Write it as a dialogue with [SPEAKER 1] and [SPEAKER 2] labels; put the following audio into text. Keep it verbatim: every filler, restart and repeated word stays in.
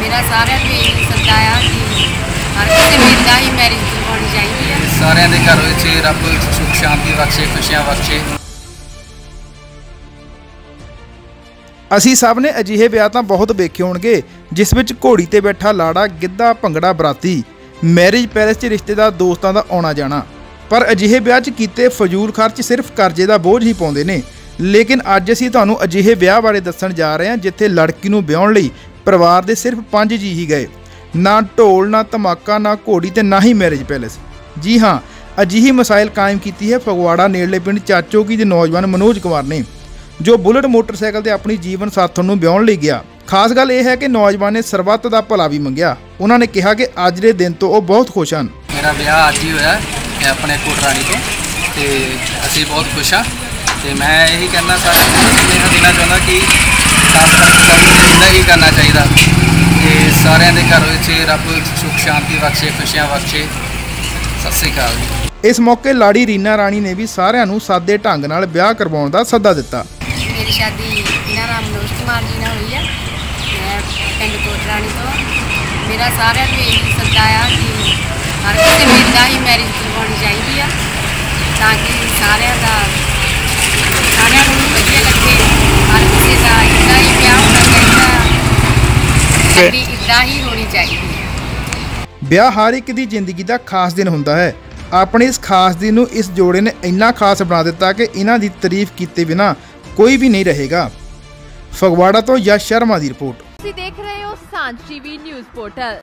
[SPEAKER 1] मेरा सारिਆਂ ਨੂੰ ਇਹੀ ਸੱਦਾ ਆ ਕਿ हर किसी में इदा ही मैरिज करवानी चाहिए।
[SPEAKER 2] सारे के घर में रब सुख शांति बख्शे, खुशियां बख्शे।
[SPEAKER 3] ਅਸੀਂ ਸਭ ਨੇ ਅਜਿਹੇ ਵਿਆਹ ਤਾਂ ਬਹੁਤ ਵੇਖੇ ਹੋਣਗੇ ਜਿਸ ਵਿੱਚ ਘੋੜੀ ਤੇ ਬੈਠਾ ਲਾੜਾ, ਗਿੱਧਾ, ਭੰਗੜਾ, ਬਰਾਤੀ, ਮੈਰਿਜ ਪੈਲੇਸ 'ਚ ਰਿਸ਼ਤੇਦਾਰ ਦੋਸਤਾਂ ਦਾ ਆਉਣਾ ਜਾਣਾ। ਪਰ ਅਜਿਹੇ ਵਿਆਹ 'ਚ ਕੀਤੇ ਫਜ਼ੂਲ ਖਰਚ ਸਿਰਫ ਕਰਜ਼ੇ ਦਾ ਬੋਝ ਹੀ ਪਾਉਂਦੇ ਨੇ। ਲੇਕਿਨ ਅੱਜ ਅਸੀਂ ਤੁਹਾਨੂੰ ਅਜਿਹੇ ਵਿਆਹ ਬਾਰੇ ਦੱਸਣ ਜਾ ਰਹੇ ਹਾਂ ਜਿੱਥੇ ਲੜਕੀ ਨੂੰ ਵਿਆਹਣ ਲਈ ਪਰਿਵਾਰ ਦੇ ਸਿਰਫ ਪੰਜ ਜੀ ਹੀ ਗਏ। ਨਾ ਢੋਲ, ਨਾ ਧਮਾਕਾ, ਨਾ ਘੋੜੀ ਤੇ ਨਾ ਹੀ ਮੈਰਿਜ ਪੈਲੇਸ। ਜੀ ਹਾਂ, ਅਜਿਹੀ ਮਿਸਾਈਲ ਕਾਇਮ ਕੀਤੀ ਹੈ ਫਗਵਾੜਾ ਨੇੜਲੇ ਪਿੰਡ ਚਾਚੋਕੀ ਦੇ ਨੌਜਵਾਨ ਮਨੋਜ ਕੁਮਾਰ ਨੇ, ਜੋ ਬੁਲਟ ਮੋਟਰਸਾਈਕਲ ਤੇ ਆਪਣੀ ਜੀਵਨ ਸਾਥਣ ਨੂੰ ਵਿਆਹਣ ਲਈ ਗਿਆ। ਖਾਸ ਗੱਲ ਇਹ ਹੈ ਕਿ ਨੌਜਵਾਨ ਨੇ ਸਰਬੱਤ ਦਾ ਭਲਾ ਵੀ ਮੰਗਿਆ। ਉਹਨਾਂ ਨੇ ਕਿਹਾ ਕਿ ਅੱਜ ਦੇ ਦਿਨ ਤੋਂ ਉਹ ਬਹੁਤ ਖੁਸ਼ ਹਨ।
[SPEAKER 2] ਮੇਰਾ ਵਿਆਹ ਅੱਜ ਹੀ ਹੋਇਆ ਆਪਣੇ ਕੋਟਰਾਣੀ ਤੋਂ ਤੇ ਅਸੀਂ ਬਹੁਤ ਖੁਸ਼ ਹਾਂ ਤੇ ਮੈਂ ਇਹੀ ਕਹਿਣਾ ਸਾਰਿਆਂ ਨੂੰ ਦੇਣਾ ਚਾਹੁੰਦਾ ਕਿ ਖਾਸ ਕਰਕੇ ਸਭ ਨੂੰ ਹੀ ਕਰਨਾ ਚਾਹੀਦਾ ਕਿ ਸਾਰਿਆਂ ਦੇ ਘਰ ਵਿੱਚ ਰੱਬ ਸੁਖ ਸ਼ਾਂਤੀ ਬਖਸ਼ੇ, ਖੁਸ਼ੀਆਂ ਬਖਸ਼ੇ। ਸਤਿ ਸ੍ਰੀ ਅਕਾਲ।
[SPEAKER 3] ਇਸ ਮੌਕੇ ਲਾੜੀ ਰੀਨਾ ਰਾਣੀ ਨੇ ਵੀ ਸਾਰਿਆਂ ਨੂੰ ਸਾਦੇ ਢੰਗ ਨਾਲ ਵਿਆਹ ਕਰਵਾਉਣ ਦਾ ਸੱਦਾ ਦਿੱਤਾ।
[SPEAKER 1] मेरी शादी इना नाम मनोज कुमार जी ने हुई है। मैं पिंड कोटराणी तो मेरा सारिਆਂ ਨੂੰ ਇਹੀ ਸੱਦਾ ਆ कि हर किसी में इदा ही मैरिज करवानी चाहिए ताकि सारिਆਂ ਦਾ सारिਆਂ ਨੂੰ ਵਧੀਆ ਲੱਗੇ। हर किसी का इदा ही ਵਿਆਹ होना चाहिए, शादी इदा ही होनी चाहिए।
[SPEAKER 3] ਵਿਆਹ ਹਰ ਇੱਕ ਦੀ ਜ਼ਿੰਦਗੀ ਦਾ ਖਾਸ ਦਿਨ ਹੁੰਦਾ ਹੈ। ਆਪਣੇ ਇਸ ਖਾਸ ਦਿਨ ਨੂੰ ਇਸ ਜੋੜੇ ਨੇ ਇੰਨਾ ਖਾਸ ਬਣਾ ਦਿੱਤਾ ਕਿ ਇਹਨਾਂ ਦੀ ਤਾਰੀਫ ਕੀਤੇ ਬਿਨਾ ਕੋਈ ਵੀ ਨਹੀਂ ਰਹੇਗਾ। ਫਗਵਾੜਾ ਤੋਂ ਯਸ਼ ਸ਼ਰਮਾ ਦੀ ਰਿਪੋर्ट।
[SPEAKER 4] ਤੁਸੀਂ ਦੇਖ ਰਹੇ ਹੋ ਸਾਂਝ ਟੀਵੀ ਨਿਊਜ਼ ਪੋਰਟਲ।